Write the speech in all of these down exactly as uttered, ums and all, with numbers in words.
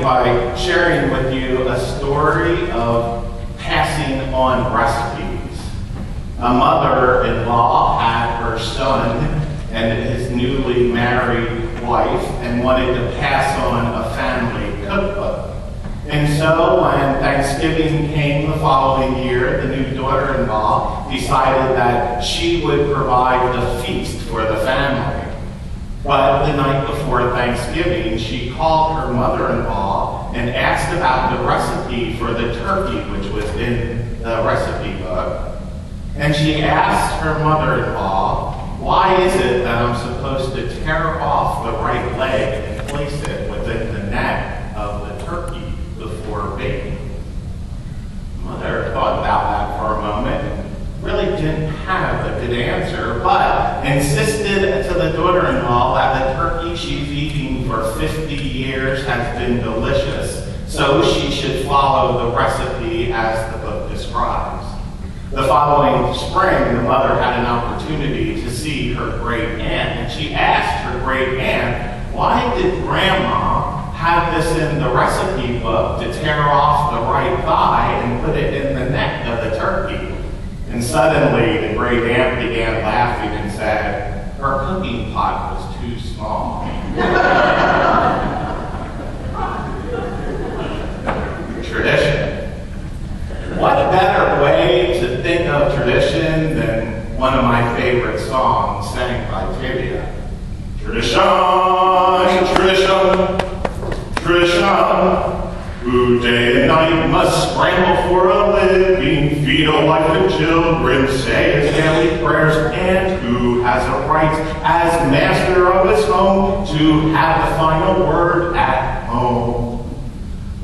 by sharing with you a story of passing on recipes. A mother-in-law had her son and his newly married wife and wanted to pass on a family cookbook. And so when Thanksgiving came the following year, the new daughter-in-law decided that she would provide the feast for the family. But the night before Thanksgiving, she called her mother-in-law and asked about the recipe for the turkey, which was in the recipe book. And she asked her mother-in-law, why is it that I'm supposed to tear off the right leg and place it within the neck of the turkey before baking? Mother thought about that for a moment and really didn't have a good answer, but insisted to the daughter-in-law that the turkey she's eating for fifty years has been delicious, so she should follow the recipe as the book describes. The following spring, the mother had an opportunity to see her great aunt, and she asked her great aunt, why did Grandma have this in the recipe book to tear off the right thigh and put it in the neck of the turkey? And suddenly the great aunt began laughing and said, her cooking pot was too small. Tradition. What better way to think of tradition than one of my favorite songs sang by Tibia? Tradition, tradition, tradition. Who day and night must scramble for a living, feed a wife and children, say his daily prayers, and who has a right as master of his home to have the final word at home. The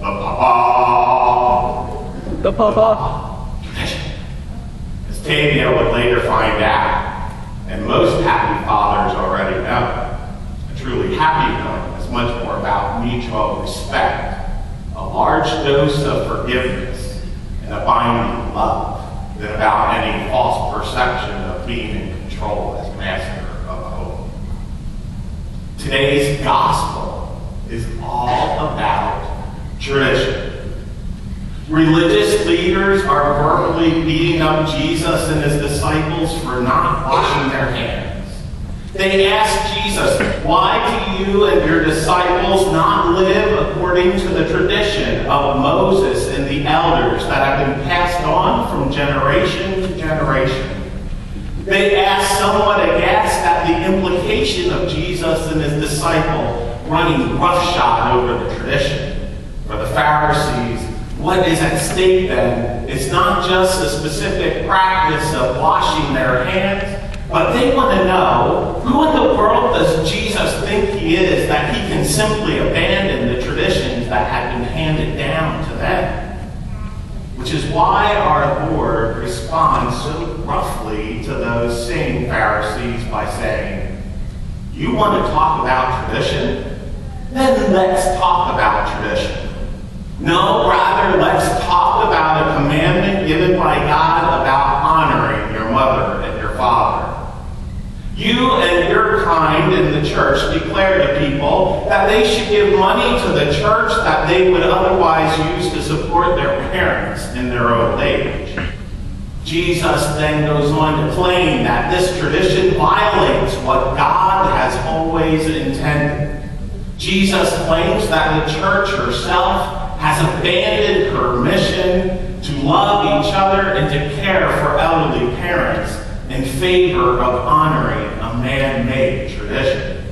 papa. The papa. Tradition. As Tavia would later find out, and most happy fathers already know, a truly happy home is much more about mutual respect, a large dose of forgiveness, and a binding love than about any false perception of being in control as master of a home. Today's gospel is all about tradition. Religious leaders are verbally beating up Jesus and his disciples for not washing their hands. They ask Jesus, why do you and your disciples not live according to the tradition of Moses and the elders that have been passed on from generation to generation? They ask somewhat aghast at the implication of Jesus and his disciple running roughshod over the tradition. For the Pharisees, what is at stake then is not just a specific practice of washing their hands, but they want to know, who in the world does Jesus think he is that he can simply abandon the traditions that had been handed down to them? Which is why our Lord responds so roughly to those same Pharisees by saying, you want to talk about tradition? Then let's talk about tradition. No, rather, let's talk about a commandment given by God about honoring your mother and your father. You and your kind in the church declare to people that they should give money to the church that they would otherwise use to support their parents in their old age. Jesus then goes on to claim that this tradition violates what God has always intended. Jesus claims that the church herself has abandoned her mission to love each other and to care for elderly parents in favor of honoring a man-made tradition.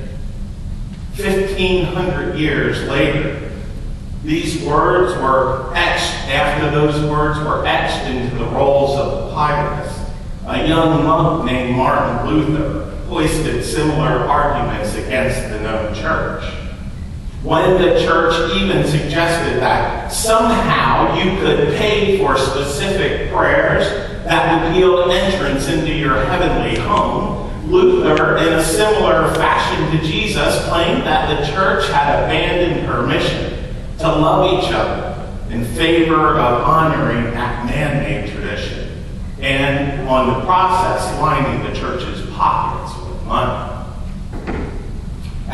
Fifteen hundred years later, these words were etched, after those words were etched into the rolls of the papyrus. A young monk named Martin Luther hoisted similar arguments against the known church. When the church even suggested that somehow you could pay for specific prayers that would yield entrance into your heavenly home, Luther, in a similar fashion to Jesus, claimed that the church had abandoned her mission to love each other in favor of honoring that man-made tradition, and on the process lining the church's pockets with money. As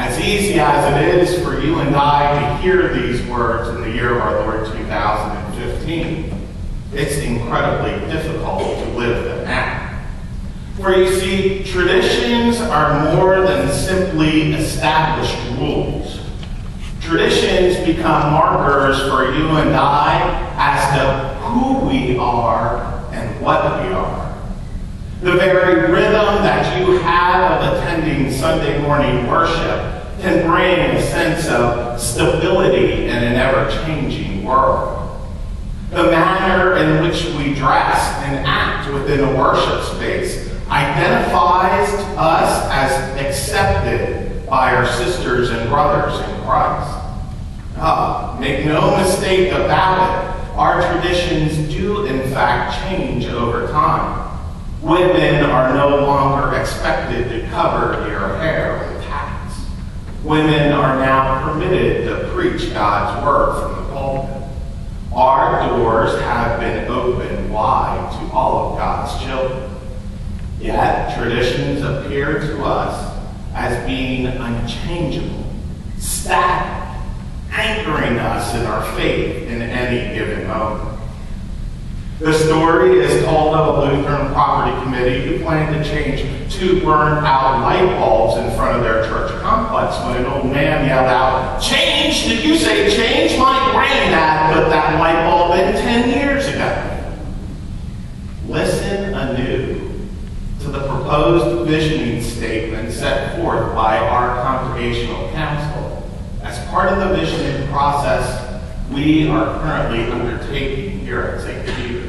As easy as it is for you and I to hear these words in the year of our Lord two thousand fifteen, it's incredibly difficult to live them out. For you see, traditions are more than simply established rules. Traditions become markers for you and I as to who we are and what we are. The very rhythm that you have of attending Sunday morning worship can bring a sense of stability in an ever-changing world. The manner in which we dress and act within a worship space identifies us as accepted by our sisters and brothers in Christ. Uh, make no mistake about it, our traditions do in fact change over time. Women are no longer expected to cover their hair with hats. Women are now permitted to preach God's word from the pulpit. Our doors have been opened wide to all of God's children. Yet traditions appear to us as being unchangeable, static, anchoring us in our faith in any given moment. The story is told of a Lutheran property committee who planned to change two burned-out light bulbs in front of their church complex when an old man yelled out, "Change? Did you say change? My granddad put that light bulb in ten years ago." Listen anew to the proposed visioning statement set forth by our Congregational Council as part of the visioning process we are currently undertaking here at Saint Peter's.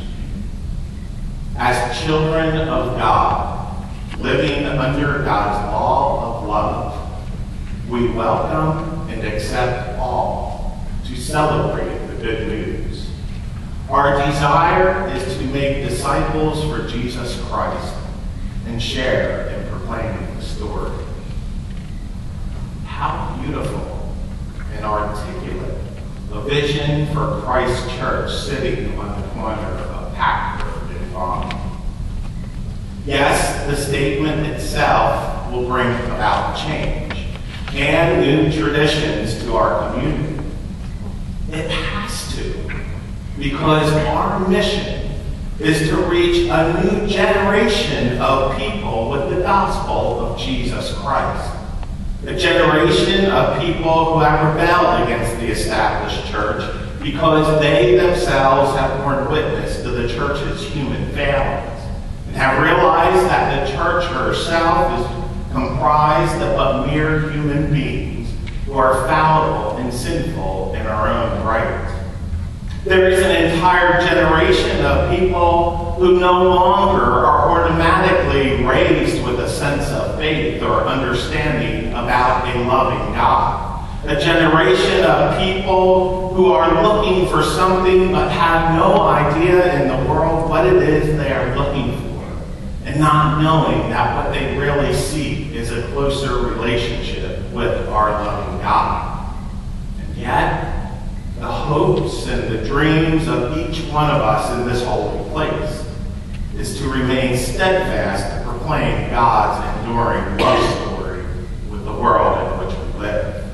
As children of God, living under God's law of love, we welcome and accept all to celebrate the good news. Our desire is to make disciples for Jesus Christ and share in proclaiming the story. How beautiful and articulate a vision for Christ's church sitting on the corner of Packard and Vaughn. Yes, the statement itself will bring about change and new traditions to our community. It has to, because our mission is to reach a new generation of people with the gospel of Jesus Christ. A generation of people who have rebelled against the established church because they themselves have borne witness to the church's human failings and have realized that the church herself is comprised of but mere human beings who are fallible and sinful in our own right. There is an entire generation of people who no longer are automatically raised with a sense of faith or understanding about a loving God. A generation of people who are looking for something but have no idea in the world what it is they are looking for, and not knowing that what they really seek is a closer relationship with our loving God. And yet, the hopes and the dreams of each one of us in this holy place is to remain steadfast to proclaim God's enduring love story with the world in which we live.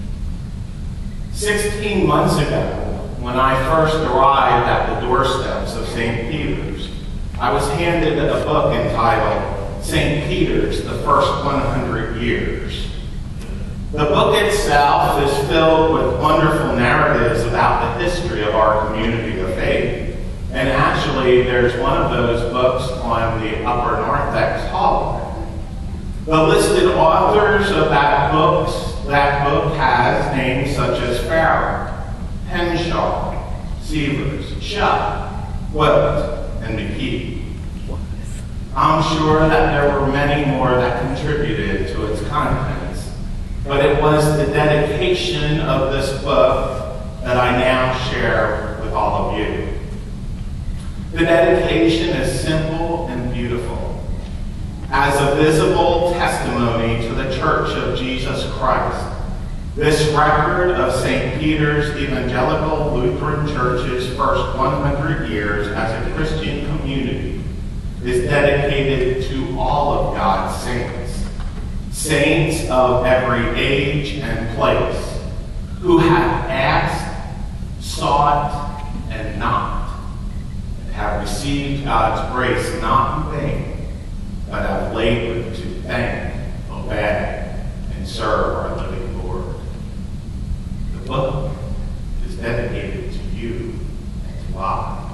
Sixteen months ago, when I first arrived at the doorsteps of Saint Peter's, I was handed a book entitled Saint Peter's, the First one hundred years. The book itself is filled with wonderful narratives about the history of our community of faith. And actually, there's one of those books on the upper narthex hallway. The listed authors of that book, that book has names such as Farrell, Henshaw, Sievers, Shutt, Wilt, and McKee. I'm sure that there were many more that contributed to its contents. But it was the dedication of this book that I now share with all of you. The dedication is simple and beautiful. As a visible testimony to the Church of Jesus Christ, this record of Saint Peter's Evangelical Lutheran Church's first one hundred years as a Christian community is dedicated to all of God's saints, saints of every age and place, who have asked, sought, and knocked, and have received God's grace not in vain, but have labored to thank, obey, and serve our living Lord. The book is dedicated to you and to I.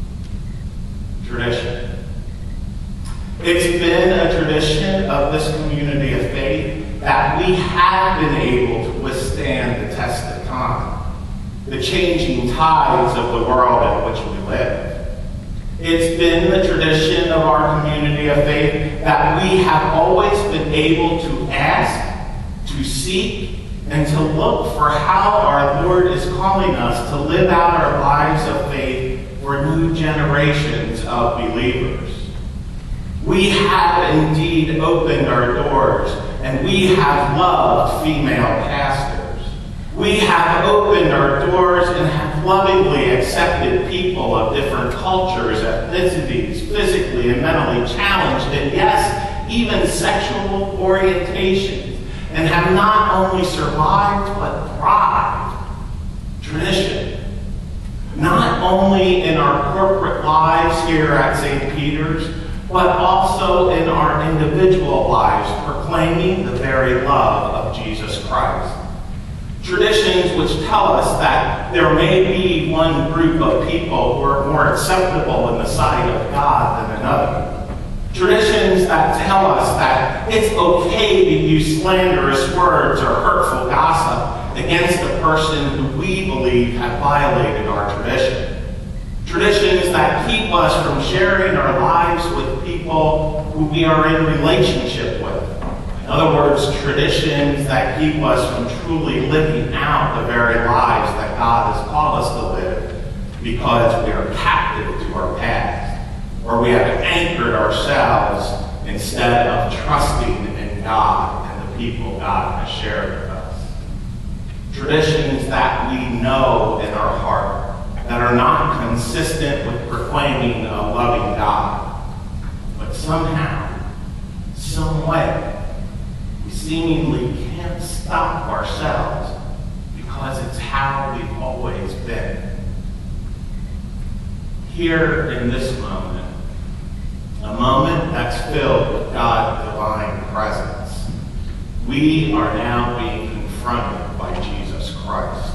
Tradition. It's been a tradition of this community of faith that we have been able to withstand the test of time, the changing tides of the world in which we live. It's been the tradition of our community of faith that we have always been able to ask, to seek, and to look for how our Lord is calling us to live out our lives of faith for new generations of believers. We have indeed opened our doors, and we have loved female pastors. We have opened our doors and have lovingly accepted people of different cultures, ethnicities, physically and mentally challenged, and yes, even sexual orientations, and have not only survived but thrived. Tradition. Not only in our corporate lives here at Saint Peter's, but also in our individual lives, proclaiming the very love of Jesus Christ. Traditions which tell us that there may be one group of people who are more acceptable in the sight of God than another. Traditions that tell us that it's okay to use slanderous words or hurtful gossip against a person who we believe have violated our tradition. Traditions that keep us from sharing our lives with people who we are in relationship with. In other words, traditions that keep us from truly living out the very lives that God has called us to live because we are captive to our past, or we have anchored ourselves instead of trusting in God and the people God has shared with us. Traditions that we know in our heart that are not consistent with proclaiming a loving God, but somehow, some way, we seemingly can't stop ourselves because it's how we've always been. Here in this moment, a moment that's filled with God's divine presence, we are now being confronted by Jesus Christ.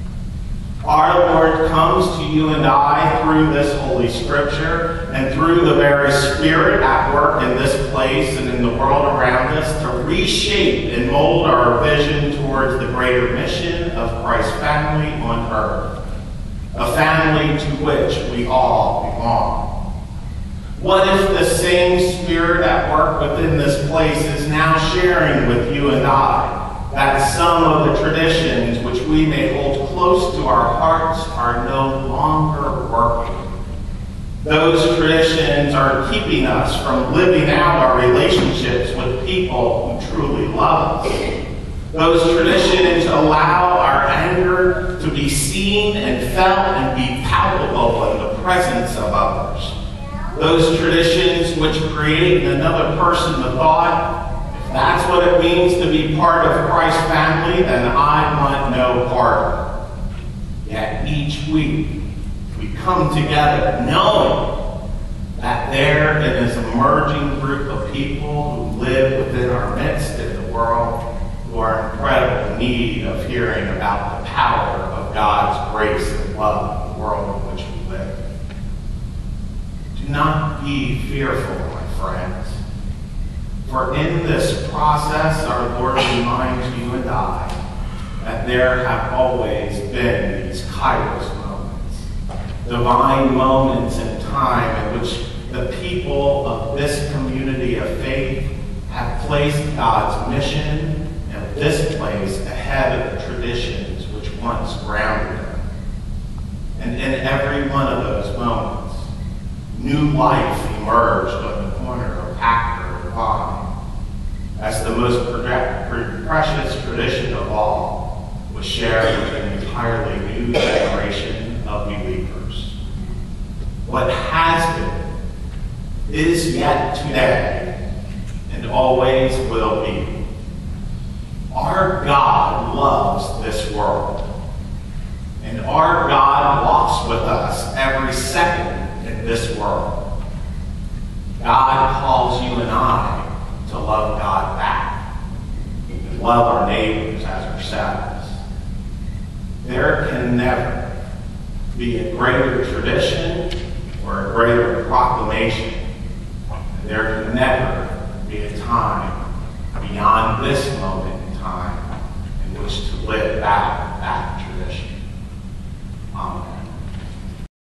Our Lord comes to you and I through this Holy Scripture and through the very Spirit at work in this place and in the world around us to reshape and mold our vision towards the greater mission of Christ's family on earth, a family to which we all belong. What if the same Spirit at work within this place is now sharing with you and I that some of the traditions which we may hold close to our hearts are no longer working? Those traditions are keeping us from living out our relationships with people who truly love us. Those traditions allow our anger to be seen and felt and be palpable in the presence of others. Those traditions which create in another person the thought, if that's what it means to be part of Christ's family, then I want no part of it. Yet each week we come together knowing that there is an emerging group of people who live within our midst in the world who are in incredible need of hearing about the power of God's grace and love in the world in which we live. Do not be fearful, my friends. For in this process, our Lord reminds you and I that there have always been these kairos moments, divine moments in time in which the people of this community of faith have placed God's mission and this place ahead of the traditions which once grounded them. And in every one of those moments, new life emerged on the corner of Actor and Vine. As the most precious tradition of all was shared with an entirely new generation of believers. What has been, is yet today, and always will be, our God loves this world. And our God walks with us every second in this world. God calls you and I to love God back and love our neighbors as ourselves. There can never be a greater tradition or a greater proclamation. And there can never be a time beyond this moment in time in which to live out that